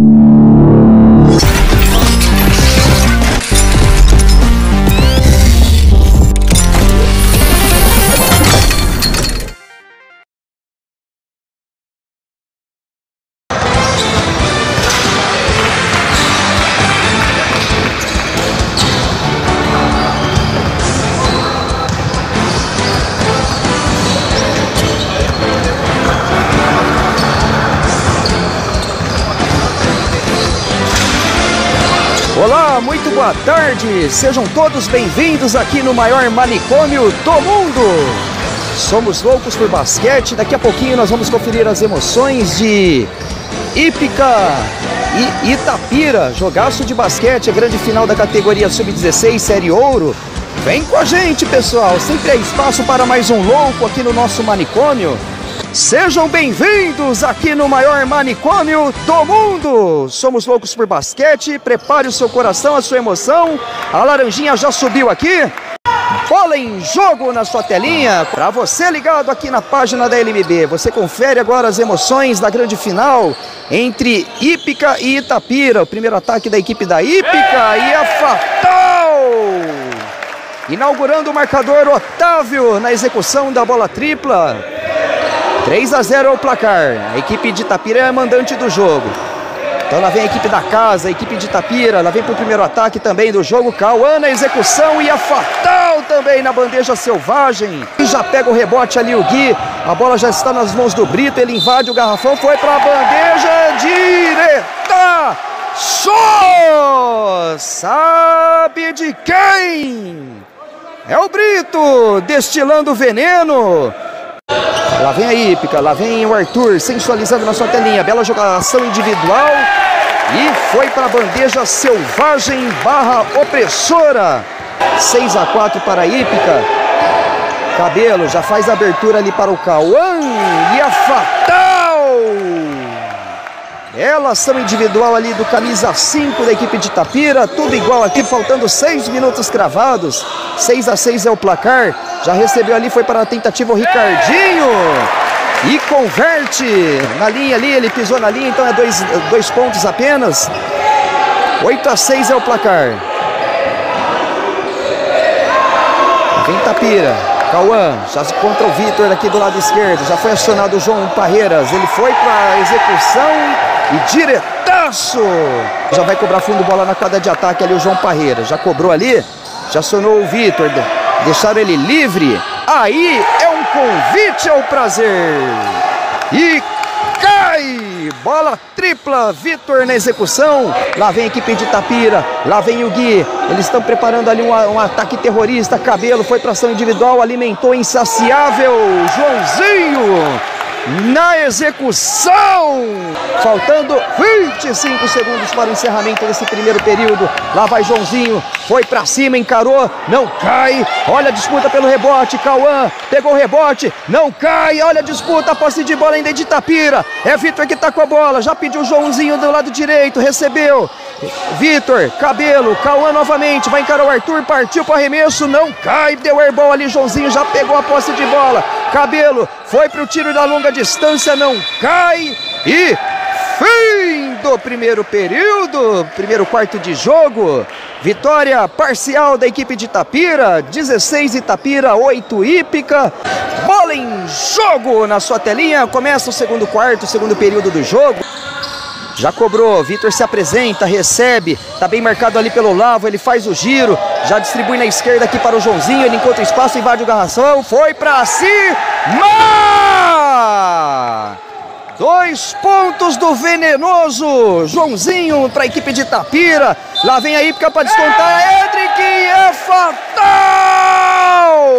Olá, muito boa tarde, sejam todos bem-vindos aqui no maior manicômio do mundo. Somos loucos por basquete, daqui a pouquinho nós vamos conferir as emoções de Ípica e Itapira. Jogaço de basquete, a grande final da categoria Sub-16, Série Ouro. Vem com a gente, pessoal, sempre há espaço para mais um louco aqui no nosso manicômio. Sejam bem-vindos aqui no maior manicômio do mundo. Somos loucos por basquete, prepare o seu coração, a sua emoção. A laranjinha já subiu aqui. Bola em jogo na sua telinha. Para você ligado aqui na página da LMB, você confere agora as emoções da grande final entre Ípica e Itapira. O primeiro ataque da equipe da Ípica e a fatal. Inaugurando o marcador, Otávio na execução da bola tripla. 3-0 é o placar, a equipe de Itapira é a mandante do jogo. Então lá vem a equipe da casa, a equipe de Itapira, lá vem para o primeiro ataque também do jogo. Cauã na execução e a fatal também na bandeja selvagem. E já pega o rebote ali o Gui, a bola já está nas mãos do Brito, ele invade o garrafão, foi para a bandeja direta. Só sabe de quem? É o Brito destilando veneno. Lá vem a Ípica, lá vem o Arthur sensualizando na sua telinha, bela jogação individual e foi para a bandeja selvagem barra opressora. 6-4 para a Ípica. Cabelo já faz a abertura ali para o Cauã e a fatal. Bela ação individual ali do camisa 5 da equipe de Itapira, tudo igual aqui, faltando 6 minutos cravados. 6-6 é o placar. Já recebeu ali, foi para a tentativa o Ricardinho e converte na linha ali, ele pisou na linha, então é dois pontos apenas. 8-6 é o placar. Vem Itapira, Cauã, já contra o Vitor aqui do lado esquerdo, já foi acionado o João Parreiras, ele foi para a execução e diretaço. Já vai cobrar fundo bola na quadra de ataque ali o João Parreiras, já cobrou ali, já acionou o Vitor. Deixaram ele livre, aí é um convite ao prazer. E cai, bola tripla, Vitor na execução. Lá vem a equipe de Itapira, lá vem o Gui. Eles estão preparando ali um ataque terrorista. Cabelo foi para ação individual, alimentou insaciável. Joãozinho na execução. Faltando 25 segundos para o encerramento desse primeiro período. Lá vai Joãozinho, foi pra cima, encarou, não cai. Olha a disputa pelo rebote, Cauã pegou o rebote, não cai. Olha a disputa, a posse de bola ainda de Itapira. É Vitor que tá com a bola, já pediu o Joãozinho do lado direito, recebeu. Vitor, Cabelo, Cauã novamente, vai encarar o Arthur, partiu para arremesso, não cai, deu airball ali, Joãozinho já pegou a posse de bola. Cabelo foi para o tiro da longa distância, não cai e fim do primeiro período, primeiro quarto de jogo. Vitória parcial da equipe de Itapira, 16 Itapira, 8 Ípica. Bola em jogo na sua telinha, começa o segundo quarto, segundo período do jogo. Já cobrou, Vitor se apresenta, recebe, tá bem marcado ali pelo Lavo, ele faz o giro, já distribui na esquerda aqui para o Joãozinho, ele encontra espaço, invade o garrafão, foi pra cima! 2 pontos do venenoso Joãozinho para a equipe de Itapira. Lá vem a Ípica para descontar, Edric é fatal!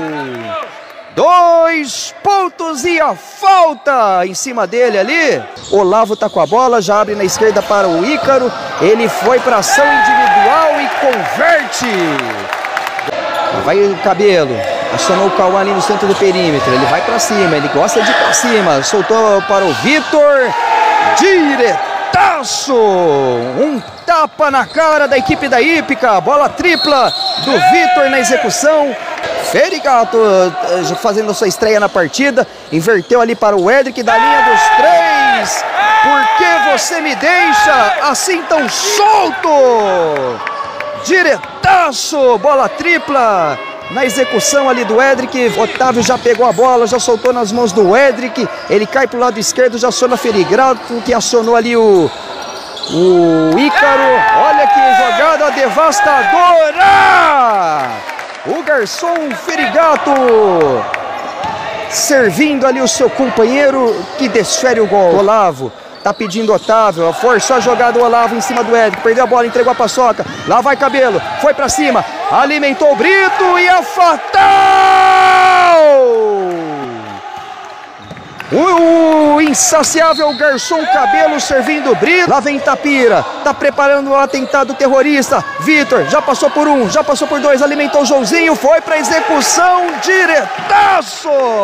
2 pontos e a falta em cima dele ali. Olavo tá com a bola, já abre na esquerda para o Ícaro. Ele foi para ação individual e converte. Vai o Cabelo, acionou o Cauã ali no centro do perímetro. Ele vai para cima, ele gosta de ir para cima. Soltou para o Vitor, diretaço. Um tapa na cara da equipe da Ípica. Bola tripla do Vitor na execução. Ferigato fazendo sua estreia na partida, inverteu ali para o Edric da linha dos 3. Por que você me deixa assim tão solto. Diretaço, bola tripla. Na execução ali do Edric, Otávio já pegou a bola, já soltou nas mãos do Edric. Ele cai pro lado esquerdo, já aciona Ferigato, que acionou ali o Ícaro. Olha que jogada devastadora! O garçom Ferigato servindo ali o seu companheiro, que desfere o gol. Olavo tá pedindo Otávio, forçou a jogada do Olavo em cima do Edric, perdeu a bola, entregou a paçoca, lá vai Cabelo, foi pra cima, alimentou o Brito e é fatal! O insaciável garçom Cabelo servindo o Brito, lá vem Itapira, tá preparando o atentado terrorista, Vitor, já passou por um, já passou por dois, alimentou o Joãozinho, foi pra execução, diretaço!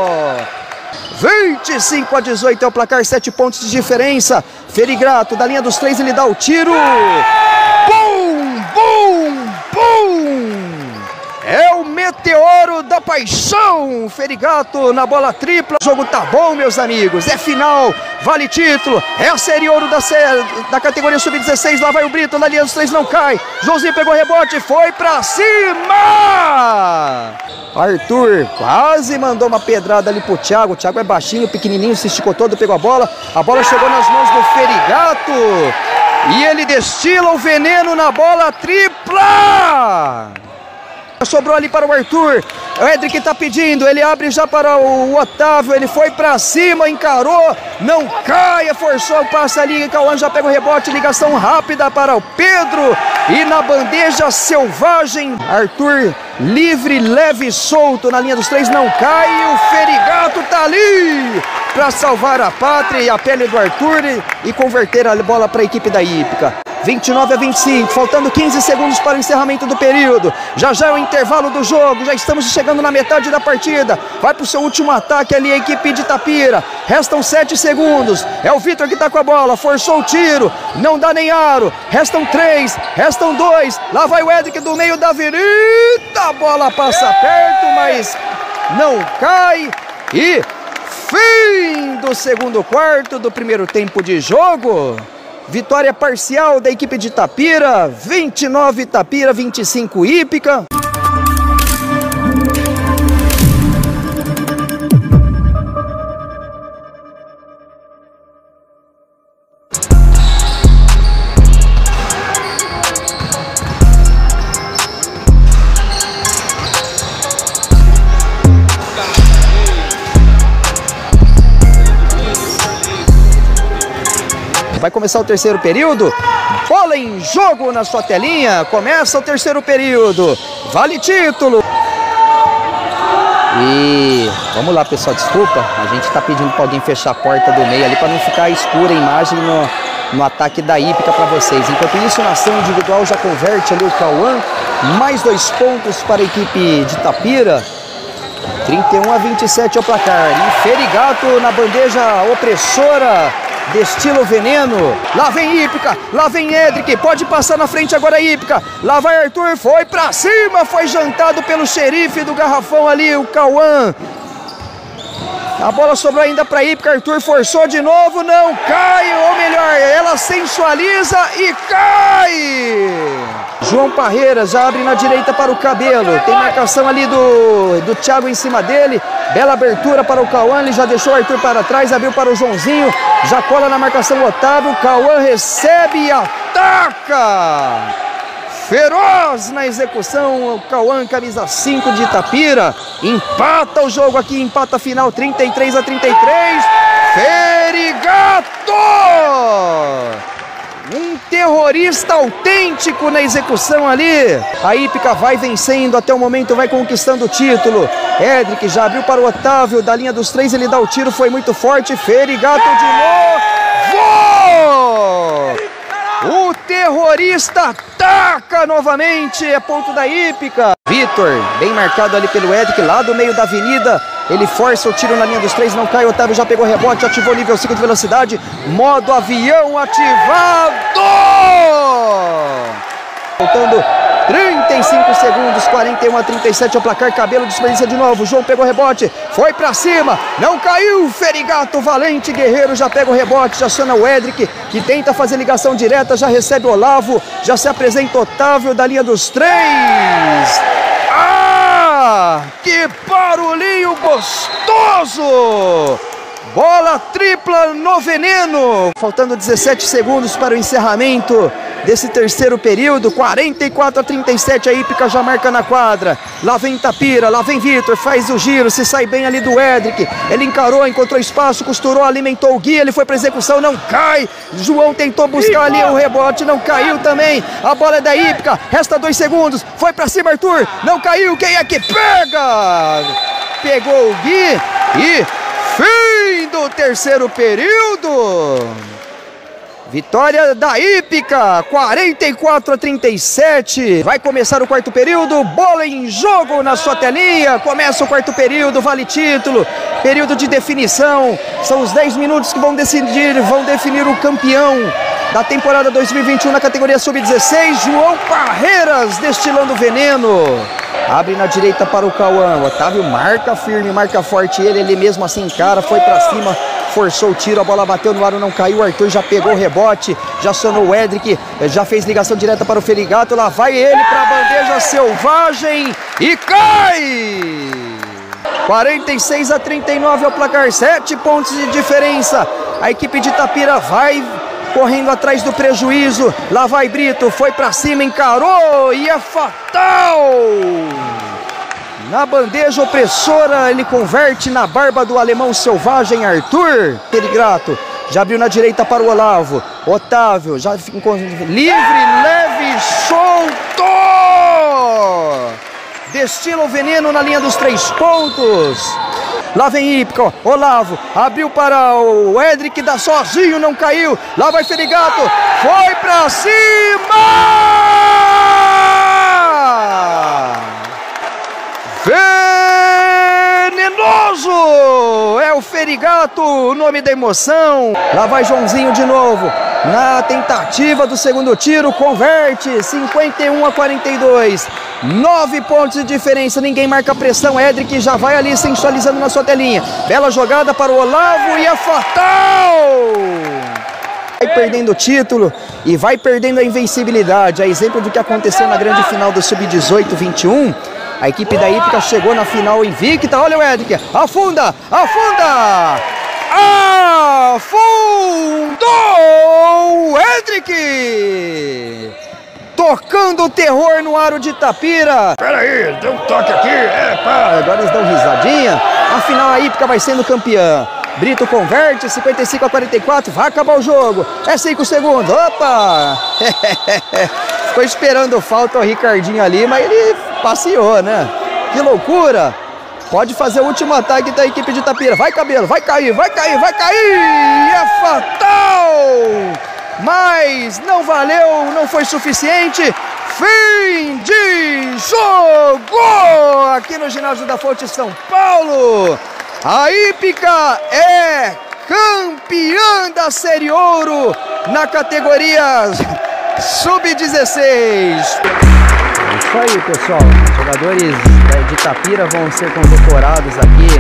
25-18 é o placar, 7 pontos de diferença. Ferigato, da linha dos 3, ele dá o tiro. Bum, bum, bum! É o meteoro da paixão. Ferigato na bola tripla. O jogo tá bom, meus amigos. É final, vale título. É a série ouro da categoria sub-16. Lá vai o Brito, na linha dos 3 não cai. Joãozinho pegou rebote, foi pra cima! Arthur quase mandou uma pedrada ali pro Thiago. O Thiago é baixinho, pequenininho, se esticou todo, pegou a bola. A bola chegou nas mãos do Ferigato. E ele destila o veneno na bola tripla. Sobrou ali para o Arthur. O Edric tá pedindo, ele abre já para o Otávio. Ele foi pra cima, encarou, não caia, forçou o passe ali. Cauã já pega o rebote, ligação rápida para o Pedro. E na bandeja selvagem, Arthur livre, leve e solto na linha dos 3, não cai. E o Ferigato tá ali para salvar a pátria e a pele do Arthur e converter a bola para a equipe da Hípica. 29-25, faltando 15 segundos para o encerramento do período. Já é o intervalo do jogo, já estamos chegando na metade da partida. Vai para o seu último ataque ali a equipe de Itapira. Restam 7 segundos, é o Vitor que está com a bola, forçou o tiro, não dá nem aro. Restam 3, restam 2, lá vai o Edric do meio da avenida. A bola passa perto, mas não cai. E fim do segundo quarto do primeiro tempo de jogo. Vitória parcial da equipe de Itapira, 29 Itapira, 25 Hípica. Vai começar o terceiro período, bola em jogo na sua telinha, começa o terceiro período, vale título. E vamos lá, pessoal, desculpa, a gente tá pedindo para alguém fechar a porta do meio ali para não ficar escura a imagem no ataque da Hípica para vocês. Enquanto isso, na ação individual já converte ali o Cauã, mais 2 pontos para a equipe de Itapira. 31-27 é o placar. E Ferigato na bandeja opressora, destila o veneno. Lá vem Hípica, lá vem Edric, pode passar na frente agora Hípica. Lá vai Arthur, foi pra cima, foi jantado pelo xerife do garrafão ali, o Cauã. A bola sobrou ainda para Hípica, Arthur forçou de novo, não cai, ou melhor, ela sensualiza e cai. João Parreiras já abre na direita para o Cabelo, tem marcação ali do Thiago em cima dele, bela abertura para o Cauã, ele já deixou o Arthur para trás, abriu para o Joãozinho, já cola na marcação o Otávio, Cauã recebe e ataca. Feroz na execução, o Cauã, camisa 5 de Itapira, empata o jogo aqui, empata a final, 33-33, Ferigato! Um terrorista autêntico na execução ali. A Hípica vai vencendo até o momento, vai conquistando o título. Edric já abriu para o Otávio, da linha dos 3 ele dá o tiro, foi muito forte, Ferigato de novo! O terrorista ataca novamente, é ponto da Hípica. Vitor, bem marcado ali pelo Edric, lá do meio da avenida. Ele força o tiro na linha dos 3, não cai. Otávio já pegou rebote, ativou o nível 5 de velocidade. Modo avião ativado! Faltando 35 segundos, 41-37 é o placar. Cabelo desperdiça de novo, João pegou o rebote, foi pra cima, não caiu. Ferigato, valente guerreiro, já pega o rebote, já aciona o Edric, que tenta fazer ligação direta, já recebe o Olavo, já se apresenta Otávio da linha dos 3. Ah, que barulhinho gostoso! Bola tripla no veneno. Faltando 17 segundos para o encerramento desse terceiro período. 44-37, a Hípica já marca na quadra. Lá vem Itapira, lá vem Vitor, faz o giro, se sai bem ali do Edric. Ele encarou, encontrou espaço, costurou, alimentou o Gui, ele foi para execução, não cai. João tentou buscar ali o rebote, não caiu também. A bola é da Hípica, resta 2 segundos. Foi para cima Arthur, não caiu. Quem é que pega? Pegou o Gui e fim do terceiro período. Vitória da Hípica, 44-37. Vai começar o quarto período, bola em jogo na sua telinha. Começa o quarto período, vale título, período de definição. São os 10 minutos que vão definir o campeão da temporada 2021 na categoria Sub-16. João Parreiras destilando veneno. Abre na direita para o Cauã. O Otávio marca firme, marca forte ele mesmo assim encara, foi para cima, forçou o tiro, a bola bateu no aro, não caiu. O Arthur já pegou o rebote, já acionou o Edric, já fez ligação direta para o Ferigato. Lá vai ele para a bandeja selvagem e cai! 46-39 é o placar, 7 pontos de diferença. A equipe de Itapira vai correndo atrás do prejuízo. Lá vai Brito, foi pra cima, encarou e é fatal! Na bandeja opressora, ele converte na barba do alemão selvagem Arthur. Ferigato já abriu na direita para o Olavo. Otávio já ficou livre, leve, solto! Destila o veneno na linha dos 3 pontos. Lá vem Hípica, Olavo, abriu para o Edric, dá sozinho, não caiu. Lá vai Ferigato, foi pra cima! Venenoso! É o Ferigato, o nome da emoção. Lá vai Joãozinho de novo, na tentativa do segundo tiro, converte, 51-42. 9 pontos de diferença, ninguém marca pressão. Edric já vai ali sensualizando na sua telinha. Bela jogada para o Olavo e é fatal! Vai perdendo o título e vai perdendo a invencibilidade. A exemplo do que aconteceu na grande final do Sub-18-21. A equipe da Hípica chegou na final invicta. Olha o Edric, afunda, afunda! Afundou o Edric! Tocando o terror no aro de Itapira. Pera aí, deu um toque aqui. Agora eles dão risadinha. Afinal, a Hípica vai sendo campeã. Brito converte, 55-44. Vai acabar o jogo. É 5 segundos. Opa! Ficou esperando falta o Ricardinho ali, mas ele passeou, né? Que loucura! Pode fazer o último ataque da equipe de Itapira. Vai, Cabelo, vai cair, vai cair, vai cair! É fatal! Mas não valeu, não foi suficiente. Fim de jogo aqui no Ginásio da Fonte, São Paulo. A Hípica é campeã da Série Ouro na categoria Sub-16. É isso aí, pessoal. Os jogadores de Itapira vão ser condecorados aqui.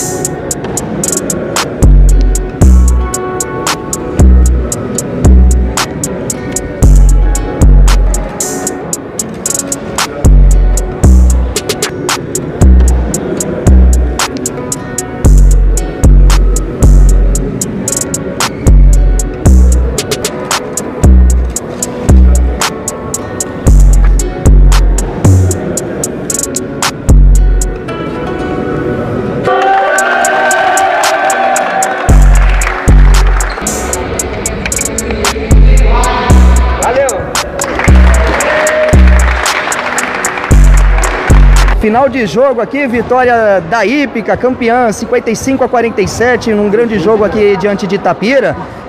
Final de jogo aqui, vitória da Hípica, campeã, 55-47, num grande jogo aqui diante de Itapira.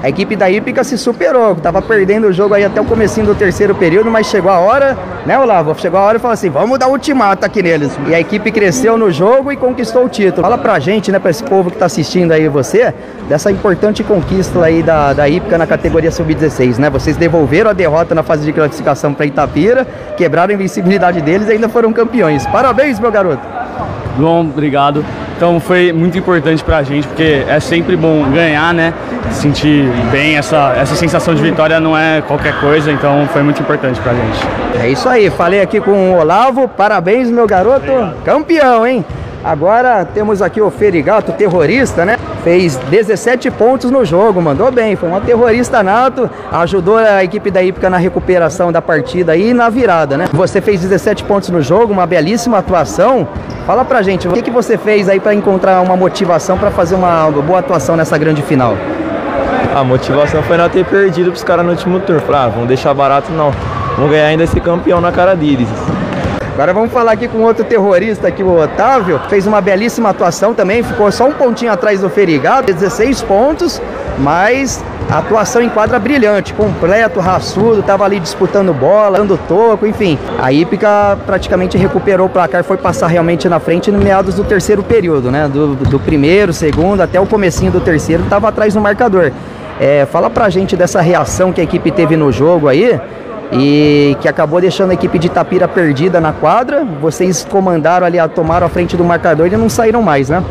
A equipe da Hípica se superou, tava perdendo o jogo aí até o comecinho do terceiro período, mas chegou a hora, né, Olavo? Chegou a hora e falou assim, vamos dar ultimato aqui neles. E a equipe cresceu no jogo e conquistou o título. Fala pra gente, né, pra esse povo que tá assistindo aí você, dessa importante conquista aí da Hípica na categoria Sub-16, né? Vocês devolveram a derrota na fase de classificação pra Itapira, quebraram a invencibilidade deles e ainda foram campeões. Parabéns, meu garoto! Bom, obrigado. Então foi muito importante pra gente, porque é sempre bom ganhar, né? Sentir bem, essa sensação de vitória não é qualquer coisa, então foi muito importante pra gente. É isso aí, falei aqui com o Olavo, parabéns, meu garoto, obrigado. Campeão, hein? Agora temos aqui o Ferigato, terrorista, né? Fez 17 pontos no jogo, mandou bem, foi um terrorista nato, ajudou a equipe da Hípica na recuperação da partida e na virada, né? Você fez 17 pontos no jogo, uma belíssima atuação. Fala pra gente, o que você fez aí pra encontrar uma motivação pra fazer uma boa atuação nessa grande final? A motivação foi não ter perdido pros caras no último turno. Falei, vamos deixar barato não, vamos ganhar ainda esse campeão na cara deles. Agora vamos falar aqui com outro terrorista aqui, o Otávio, fez uma belíssima atuação também, ficou só um pontinho atrás do Ferigato, 16 pontos, mas a atuação em quadra brilhante, completo, raçudo, tava ali disputando bola, dando toco, enfim. A Hípica praticamente recuperou o placar, foi passar realmente na frente no meados do terceiro período, né? Do primeiro, segundo, até o comecinho do terceiro, tava atrás no marcador. Fala pra gente dessa reação que a equipe teve no jogo aí, e que acabou deixando a equipe de Itapira perdida na quadra. Vocês comandaram ali, tomaram a frente do marcador e não saíram mais, né?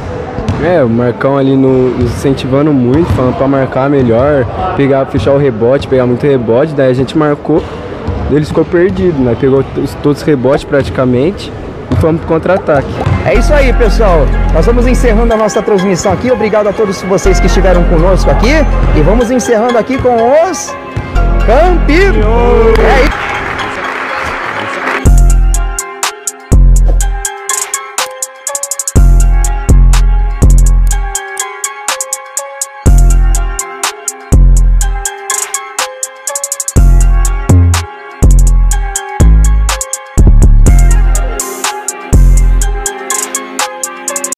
O Marcão ali nos incentivando muito, falando pra marcar melhor, fechar o rebote, pegar muito rebote, daí a gente marcou, eles ficou perdido, né? Pegou todos os rebotes praticamente e fomos pro contra-ataque. É isso aí, pessoal. Nós vamos encerrando a nossa transmissão aqui. Obrigado a todos vocês que estiveram conosco aqui. E vamos encerrando aqui com os campeões.